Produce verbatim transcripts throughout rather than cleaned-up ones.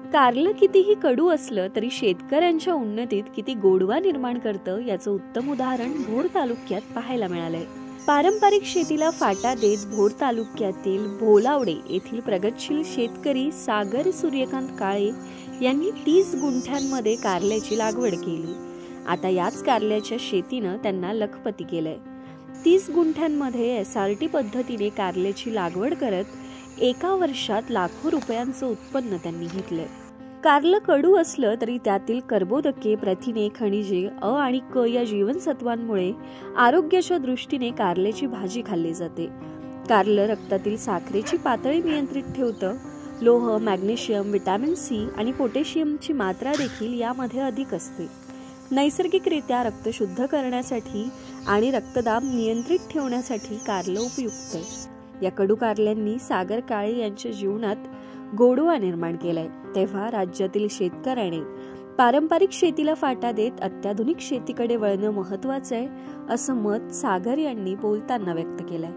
कारलं कितीही कडू असलं तरी शेतकऱ्यांच्या उन्नतीत किती गोडवा निर्माण करतं याचं उत्तम उदाहरण भोर तालुक्यात पाहायला मिळालंय। पारंपरिक शेतीला फाटा देत भोर तालुक्यातील भोलावडे येथील प्रगतशील शेतकरी सागर सूर्यकांत काळे यांनी तीस गुंठ्यांमध्ये कारल्याची लागवड केली। आता याच कारल्याच्या शेतीनं त्यांना लखपती केलंय। तीस गुंठ्यांमध्ये एस आर टी पद्धतीने कारल्याची लागवड करत एका वर्षात लाखो रुपयांचं उत्पन्न त्यांनी घेतलंय। कारलं कडू असलं तरी त्यातील कर्बोदके, प्रथिने, खनिजे अ आणि क या जीवनसत्वांमुळे आरोग्याच्या दृष्टीने कारल्याची भाजी खाल्ली जाते। कारलं रक्तातील साखरेची पातळी नियंत्रित ठेवतं। लोह, मॅग्नेशियम, विटॅमिन सी आणि पोटॅशियमची मात्रा देखील यामध्ये अधिक असते। नैसर्गिकरित्या रक्त शुद्ध करण्यासाठी आणि रक्तदाब नियंत्रित ठेवण्यासाठी कारलं उपयुक्त आहे। या कडू कारल्यांनी सागर काळे यांच्या जीवनात गोडवा निर्माण केलाय। तेव्हा राज्यातील शेतकऱ्याने पारंपरिक शेतीला फाटा देत अत्याधुनिक शेतीकडे वळणं महत्त्वाचं आहे, असं मत सागर यांनी बोलताना व्यक्त केलंय।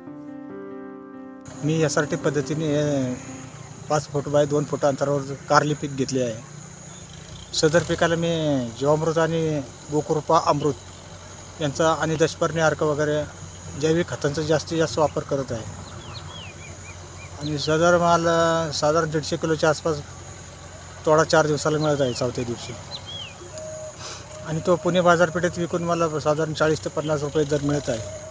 मी एस आर टी पद्धतीने पाच फूट बाय दोन फूट अंतरावर कारली पीक घेतले आहे। सदर पिकाला मी जीवामृत आणि गोकृपा अमृत यांचा आणि दशपर्णी अर्क वगैरे जैविक खतांचा जास्तीत जास्त वापर करत आहे आणि सदर माल साधारण दीडशे किलोच्या आसपास तोडा चार दिवसाला मिळत आहे चौथ्या दिवशी, आणि तो पुणे बाजारपेठेत विकून मला साधारण चाळीस ते पन्नास रुपये दर मिळत आहे।